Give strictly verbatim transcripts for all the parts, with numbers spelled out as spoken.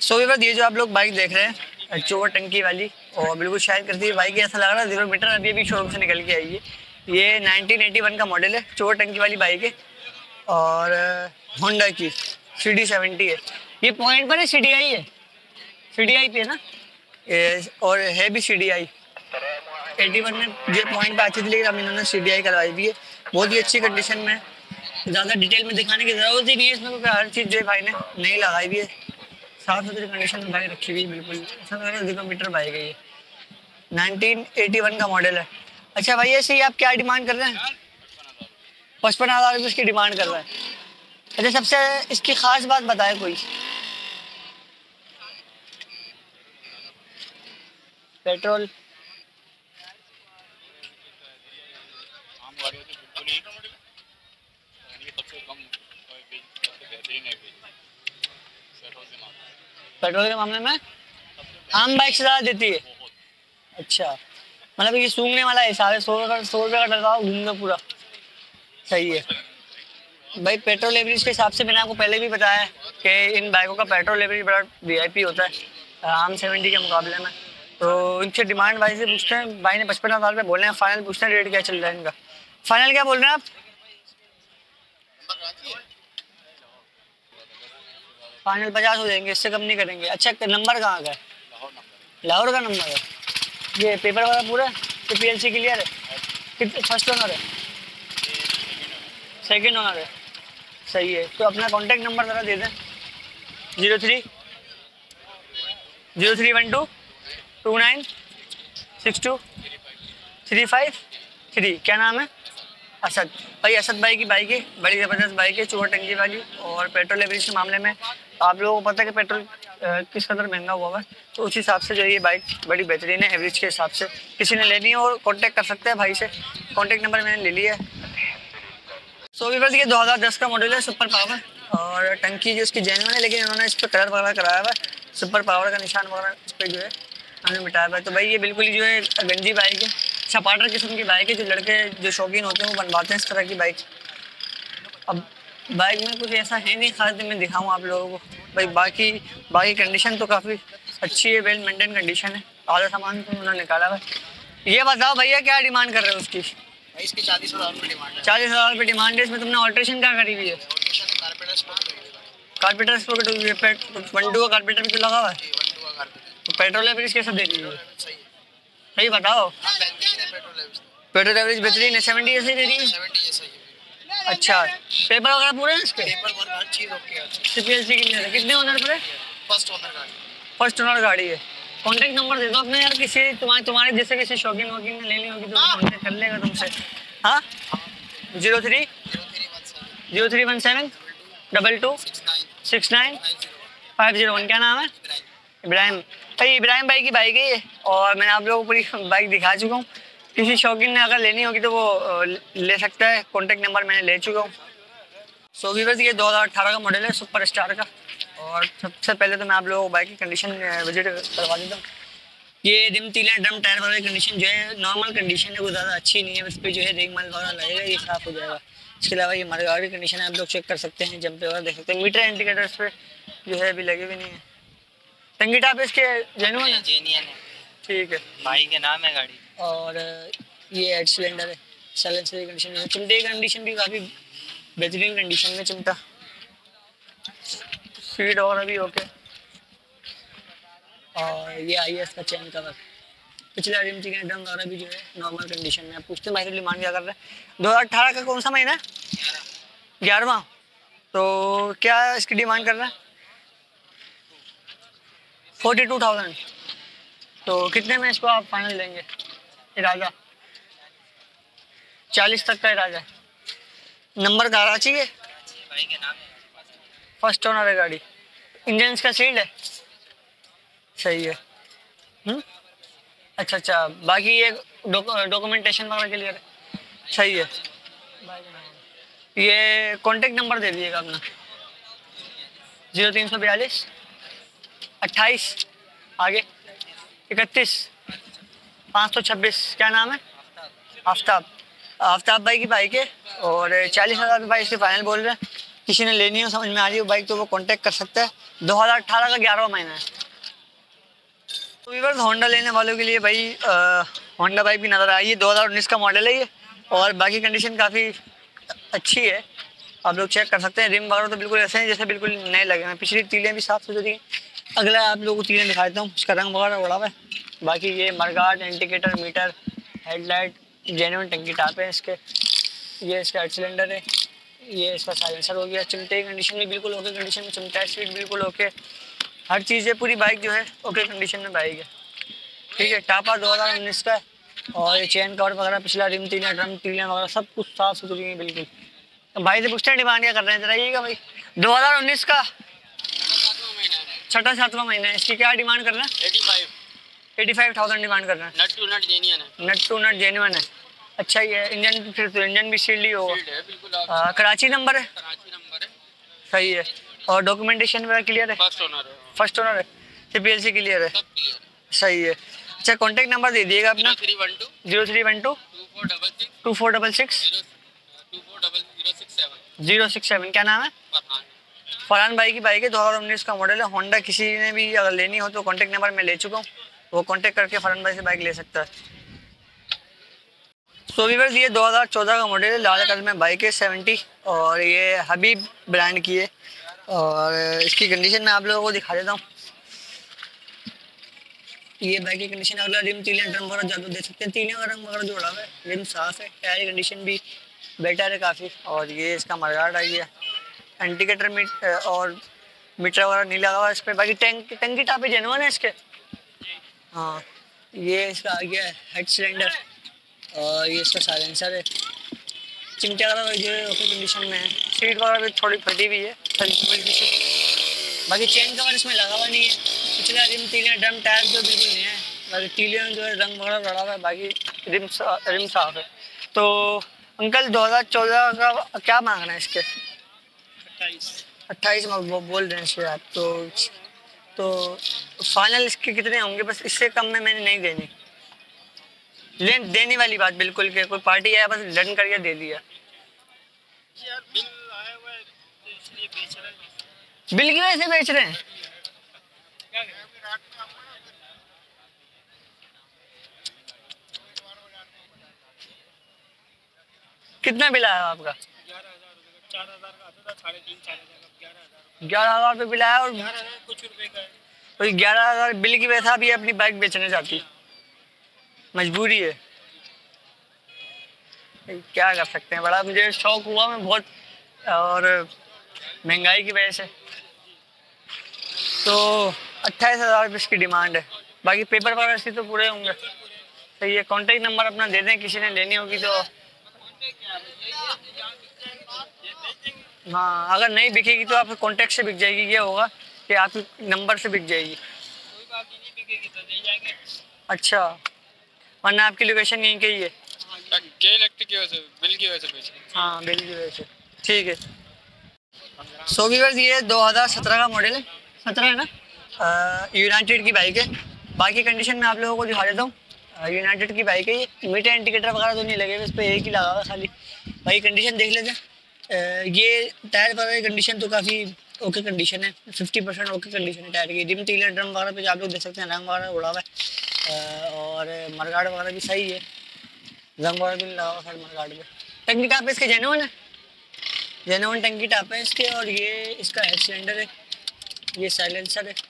सो Weaver ये जो आप लोग बाइक देख रहे हैं चोर टंकी वाली और बिल्कुल शायद करती है बाइक, ऐसा लग रहा है जीरो मीटर अभी अभी शोरूम से निकल के आई है। ये नाइनटीन एटी वन का मॉडल है, चोर टंकी वाली बाइक है और होंडा की सी डी सेवेंटी है। ये पॉइंट पर है, सी डी आई है, सी डी आई पे है ना ये, और है भी C D I. Eighty one में ये पॉइंट पे आती थी लेकिन अब इन्होंने सी डी आई करवाई हुई है, बहुत ही अच्छी कंडीशन में। ज़्यादा डिटेल में दिखाने की ज़रूरत ही नहीं है इसमें, क्योंकि हर चीज़ जो है भाई ने नई लगाई हुई है, साफ सुथरी कंडीशन में बाइक रखी हुई है बिल्कुल। ऐसा लग रहा है जीरो मीटर बाइक है ये, नाइनटीन एटी वन का मॉडल है। अच्छा भाई ऐसे ही आप क्या डिमांड कर रहे हैं? पचपन हज़ार रुपये इसकी डिमांड कर रहे हैं। अच्छा सबसे इसकी ख़ास बात बताए कोई? पेट्रोल पेट्रोल के मामले में आम बाइक से ज़्यादा देती है। अच्छा मतलब ये सूंघने वाला हिसाब है, सौ रुपये सौ रुपये का डलवाओ घूम लो पूरा, सही है भाई। पेट्रोल एवरेज के हिसाब से मैंने आपको पहले भी बताया कि इन बाइकों का पेट्रोल एवरेज बड़ा वी आई पी होता है आम सेवेंटी के मुकाबले में। तो इनसे डिमांड भाई से पूछते हैं, भाई ने पचपन हज़ार रुपये बोले हैं, फाइनल पूछते हैं रेट क्या चल रहा है इनका। फाइनल क्या बोल रहे हैं आप? फाइनल पचास हो जाएंगे, इससे कम नहीं करेंगे। अच्छा नंबर कहाँ का है? लाहौर का नंबर है। ये पेपर वगैरह पूरा है, तो पी एल सी क्लियर है? कितने फर्स्ट ओनर है? सेकेंड ओनर है, सही है। तो अपना कॉन्टैक्ट नंबर ज़रा दे दें। Zero three zero three one two two nine six two three five three. क्या नाम है? असद भाई। असद भाई की बाइक है, बड़ी ज़बरदस्त बाइक है, चोर टंकी वाली। और पेट्रोल एवरेज के मामले में आप लोगों को पता है कि पेट्रोल किस कदर महंगा हुआ है, तो उस हिसाब से जो ये बाइक बड़ी बेहतरीन है एवरेज के हिसाब से। किसी ने लेनी हो और कांटेक्ट कर सकते हैं भाई से, कांटेक्ट नंबर मैंने ले लिया है। सो वीवर्स ये दो हज़ार दस का मॉडल है, सुपर पावर, और टंकी जो इसकी जेन्युइन है लेकिन इन्होंने इस पर कलर वगैरह कराया हुआ है, सुपर पावर का निशान वगैरह इस पर जो है हमने मिटाया हुआ है। तो भाई ये बिल्कुल ही जो है गंजी बाइक है, सपाटर किस्म की बाइक है, जो लड़के जो शौकीन होते हैं वो बनवाते हैं इस तरह की बाइक। अब बाइक में कुछ ऐसा है नहीं खास मैं दिखाऊँ आप लोगों को भाई, बाकी बाकी कंडीशन तो काफ़ी अच्छी है, वेल मेंटेन कंडीशन है, आधा सामान तो उन्होंने निकाला हुआ है। ये बताओ भैया क्या डिमांड कर रहे हो उसकी? भाई इसकी चालीस हज़ार रुपये डिमांड है। चालीस हज़ार रुपये डिमांड है। इसमें तुमने ऑल्ट्रेशन क्या करी हुई है? कारपेटर स्पॉकेट हुई है, वन टू का कारपेटर भी तो लगा हुआ है। तो पेट्रोल एवरेज कैसा दे रही है? सही बताओ। पेट्रोल एवरेज बेहतरीन है, सेवेंटी ऐसे दे रही है। अच्छा पेपर वगैरह पूरे हैं इसके? हर चीज़ ओके है। पी एल सी की कितने ओनर पर है? फर्स्ट ओनर गाड़ी। फर्स्ट ओनर गाड़ी है। कॉन्टैक्ट नंबर दे दो अपने यार, किसी तुम्हारे तुम्हारे जैसे किसी शौकीन वकीन ने लेनी होगी तो कॉन्टैक्ट कर लेगा तुमसे। हाँ zero three zero three one seven double two six nine five zero one. क्या नाम है? इब्राहिम भाई। इब्राहिम भाई की बाइक है ये, और मैंने आप लोगों को पूरी बाइक दिखा चुका हूँ। किसी शौकीन ने अगर लेनी होगी तो वो ले सकता है, कॉन्टैक्ट नंबर मैंने ले चुका हूँ। सो वीवर्स ये दो हज़ार अठारह का मॉडल है, सुपर स्टार का। और सबसे पहले तो मैं आप लोगों को बाइक की कंडीशन विजिट करवा देता हूँ। ये रिम तीले ड्रम टायर वाली कंडीशन जो है नॉर्मल कंडीशन है, वो ज़्यादा अच्छी नहीं है, उस पर जो है रेगमाल वगैरह लगेगा, ये साफ़ हो जाएगा। इसके अलावा ये हमारे गाड़ी की कंडीशन है, आप लोग चेक कर सकते हैं, जंप पे वगैरह देख सकते हैं। मीटर इंडिकेटर्स पे जो है अभी लगे भी नहीं है। टंकी टाप इसके जेन्युइन है? जेन्युइन है, ठीक है। भाई के नाम है गाड़ी। और ये एड सिलेंडर है, साइलेंसर की कंडीशन है, चिमटे की कंडीशन भी काफ़ी बेहतरीन कंडीशन में, चिमटा सीट वगैरह भी ओके। और ये आई एस का चैन कवर, पिछला रिम चिकन ड्रम वगैरह भी जो है नॉर्मल कंडीशन में। पूछते हैं भाई डिमांड क्या कर रहे हैं? दो हज़ार अठारह का कौन सा महीना? ग्यारहवां। तो क्या इसकी डिमांड कर रहे हैं? Forty two thousand. तो कितने में इसको आप फाइनल लेंगे? इरादा चालीस तक का इरादा है। नंबर कराची है, भाई के नाम है, फर्स्ट ओनर है गाड़ी, इंजन का सील्ड है, सही है। हम्म अच्छा अच्छा, बाकी ये डॉक्यूमेंटेशन वगैरह के लिए सही है। ये कॉन्टेक्ट नंबर दे दीजिएगा अपना। जीरो तीन सौ बयालीस अट्ठाईस आगे इकतीस पाँच सौ छब्बीस। क्या नाम है? आफ्ताब। आफ्ताब भाई की बाइक है, और चालीस हज़ार रुपये इसके फाइनल बोल रहे हैं। किसी ने लेनी हो, समझ में आ रही हो बाइक, तो वो कांटेक्ट कर सकता है। दो हज़ार अठारह का ग्यारहवां महीना है। तो वीवर्स होंडा लेने वालों के लिए भाई होंडा बाइक भी नज़र आई है। दो हज़ार उन्नीस का मॉडल है ये, और बाकी कंडीशन काफ़ी अच्छी है, आप लोग चेक कर सकते हैं। रिम वगैरह तो बिल्कुल ऐसे हैं जैसे बिल्कुल नए लगे हैं। पिछली तीलें भी साफ सुथरी हैं। अगला आप लोगों को तीलें दिखा देता हूँ, उसका रंग वगैरह उड़ा हुआ है। बाकी ये mudguard, indicator, meter, headlight genuine टंकी टाप है इसके। ये इसका एट सिलेंडर है। ये इसका साइलेंसर हो गया। चिमटे की कंडीशन भी बिल्कुल ओके कंडीशन में, चिमटा सीट बिल्कुल ओके, हर चीज़ है, पूरी बाइक जो है ओके कंडीशन में बाइक है। ठीक है, टापा दो हज़ार उन्नीस का है, और ये चेन कवर वगैरह, पिछला रिम तीलें, ड्रम तीलें वगैरह सब कुछ साफ सुथरी है बिल्कुल। तो भाई से पूछते हैं डिमांड क्या कर रहे हैं, जराइएगा भाई। दो हज़ार उन्नीस का छठा सातवां महीना है, इसकी क्या डिमांड कर रहे हैं? Eighty five eighty five thousand demand कर रहे हैं। नट टू नट जेन्युइन है। नट टू नट जेन्युइन है। अच्छा ही है। इंजन फिर तो इंजन भी सील्ड ही होगा। फील्ड है बिल्कुल। आप आ, कराची नंबर है। कराची नंबर है। सही है। और डॉक्यूमेंटेशन वगैरह क्लियर है? फर्स्ट ओनर है। फर्स्ट ओनर है। सीपीएलसी क्लियर है। सब क्लियर है। सही है। अच्छा, कॉन्टैक्ट नंबर दे दिएगा अपना। Three one two zero three one two two four double six two four double six two four double zero six seven zero six seven. क्या नाम है? फरहान। फरहान भाई की बाइक है, दो हज़ार उन्नीस का मॉडल है। होंडा किसी ने भी अगर लेनी हो तो कॉन्टैक्ट नंबर मैं ले चुका हूँ, वो कॉन्टैक्ट करके फरहान भाई से बाइक ले सकता है। सो वीवर्स, ये दो हज़ार चौदह का मॉडल है, लाल कलर में बाइक है सेवेंटी, और ये हबीब ब्रांड की है। और इसकी कंडीशन मैं आप लोगों को दिखा देता हूँ। ये बाइक की कंडीशन, अगला रिम तीलें ड्रम वगैरह ज़्यादा देख सकते हैं, तीलें का रंग वगैरह जोड़ा हुआ है, रिम साफ है, टायर की कंडीशन भी बेटर है काफ़ी। और ये इसका मडगार्ड आई है, इंडिकेटर मीट और मीटर वगैरह नहीं लगा हुआ इस पर। बाकी टैंक टंकी टापे जेनुइन है इसके। हाँ, ये इसका आ गया है हेड सिलेंडर, और ये इसका साइलेंसर है। चिमटे वगैरह जो है ओके कंडीशन में है। सीट वगैरह भी थोड़ी फटी हुई है, बाकी चेन कवर इसमें लगा हुआ नहीं है। पिछला रिम तीलें ड्रम टायर जो बिल्कुल नहीं है, बाकी तीलें जो है रंग वगैरह लड़ा हुआ है, बाकी रिम सा, रिम साफ है। तो अंकल दो हज़ार चौदह का क्या मांग रहे हैं इसके? अट्ठाईस अट्ठाईस वो बोल रहे हैं इसके आप। तो तो फाइनल इसके कितने होंगे? बस इससे कम में मैंने नहीं देनी, ले देने वाली बात बिल्कुल के कोई पार्टी आया बस डन करके दे दिया। यार बिल आया हुआ है तो इसलिए बेच रहे हैं। बिल की वजह से बेच रहे हैं? क्या करें? कितना बिल आया आपका? ग्यारह हजार रुपये का, चार हजार का आता था, साढ़े तीन चार हजार का, ग्यारह हजार ग्यारह हज़ार रुपये बिल आया, और ग्यारह हजार कुछ रुपए का है। वही ग्यारह हज़ार बिल की वजह से आप ये अपनी बाइक बेचने जाती, मजबूरी है, क्या कर सकते हैं। बड़ा मुझे शौक हुआ मैं बहुत, और महंगाई की वजह से। तो अट्ठाईस हज़ार रुपये इसकी डिमांड है, बाकी पेपर वगैरह इसके तो पूरे होंगे। तो ये कॉन्टैक्ट नंबर अपना दे दें, किसी ने लेनी होगी तो। हाँ, अगर नहीं बिकेगी तो आपके कॉन्टैक्ट से बिक जाएगी। ये होगा कि आपके नंबर से बिक जाएगी। कोई बात नहीं, बिकेगी तो दे जाएंगे। अच्छा, वरना आपकी लोकेशन यहीं की ही है? के इलेक्ट्रिक की वजह से, बिल की वजह से बेच रहे हैं। हाँ, बिल की वजह से। ठीक है। सो व्यूअर्स, ये दो हज़ार सत्रह का मॉडल है, सत्रह है ना, यूनाइटेड की बाइक है। बाकी कंडीशन में आप लोगों को दिखा देता हूँ। यूनाइटेड की बाइक है ये, मीटर इंडिकेटर वगैरह तो नहीं लगे हुए इस पर, एक ही लगा हुआ खाली। बाकी कंडीशन देख लेते हैं। ये टायर वगैरह की कंडीशन तो काफ़ी ओके कंडीशन है, फिफ्टी परसेंट ओके कंडीशन है टायर की। रिम तीले ड्रम वगैरह पे आप लोग देख सकते हैं, रंग वगैरह उड़ा हुआ है, और मरगाड़ वगैरह भी सही है, रंग वगैरह भी लगा हुआ है मरगाड़ पे। टंकी टाप इसके जेनुइन है, जेनुइन टंकी टाप है इसके। और ये इसका हेड सिलेंडर है, ये साइलेंसर है,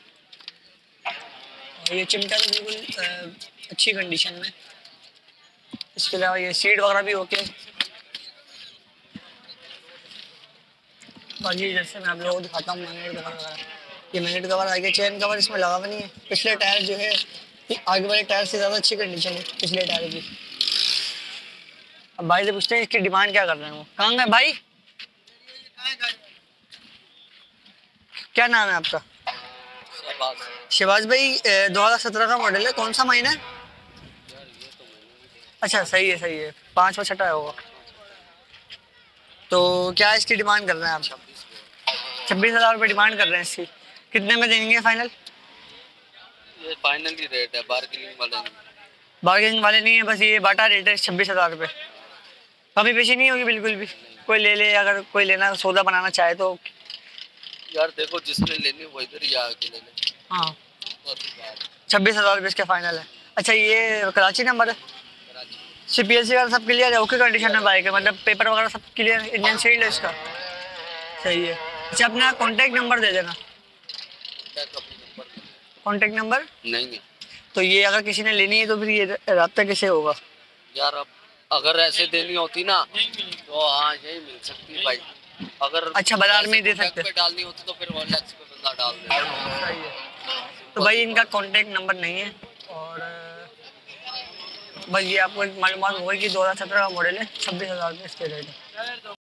और ये चिमटा तो बिल्कुल अच्छी कंडीशन में। इसके अलावा ये सीट वगैरह भी ओके। बाकी जैसे मैं आप लोगों को दिखाता हूँ मैग्नेट कवर वगैरह, ये मैग्नेट कवर आगे, चेन कवर इसमें लगा हुआ नहीं है। पिछले टायर जो है आगे वाले टायर से ज़्यादा अच्छी कंडीशन है पिछले टायर की। अब भाई से पूछते हैं इसकी डिमांड क्या कर रहे हैं वो। कहाँ गए भाई? क्या नाम है आपका? शहबाज भाई। दो हज़ार सत्रह का मॉडल है, कौन सा महीना है? अच्छा, सही है सही है, पाँच व छठा होगा। तो क्या इसकी डिमांड कर रहे हैं आप? छब्बीस हज़ार रुपये डिमांड कर रहे हैं इसकी। कितने में देंगे फाइनल? ये फाइनल ही रेट है, बार्गेनिंग वाला नहीं। बार्गेनिंग वाले नहीं है, बस ये बाटा रेट है छब्बीस हज़ार रुपये। कमी पेशी नहीं होगी बिल्कुल भी? कोई ले ले, अगर कोई लेना सौदा बनाना चाहे तो? यार देखो, जिसने लेनी वो इधर ही आके ले ले। हाँ, बहुत ही बात। छब्बीस हज़ार रुपये इसका फाइनल है। अच्छा, ये कराची नंबर है? Karachi. C P L C वगैरह सब क्लियर है? ओके कंडीशन में बाइक है, मतलब पेपर वगैरह सब क्लियर है? इंजन सील्ड है इसका? सही है। अच्छा, अपना कॉन्टैक्ट नंबर दे देना। कॉन्टैक्ट नंबर नहीं है तो ये अगर किसी ने लेनी है तो फिर ये राब्ता कैसे होगा? यार, अब अगर ऐसे देनी होती ना तो हाँ यही मिल सकती भाई। अगर अच्छा, बाजार में ही दे ऐसे सकते पे डालनी होती तो फिर वन लैक्स पे बंदा डाल देता। सही है। तो भाई इनका कॉन्टैक्ट नंबर नहीं है, और भाई ये आपको एक मालूमात होगी कि दो हज़ार सत्रह का मॉडल है, छब्बीस हज़ार रुपये इसके रेट है।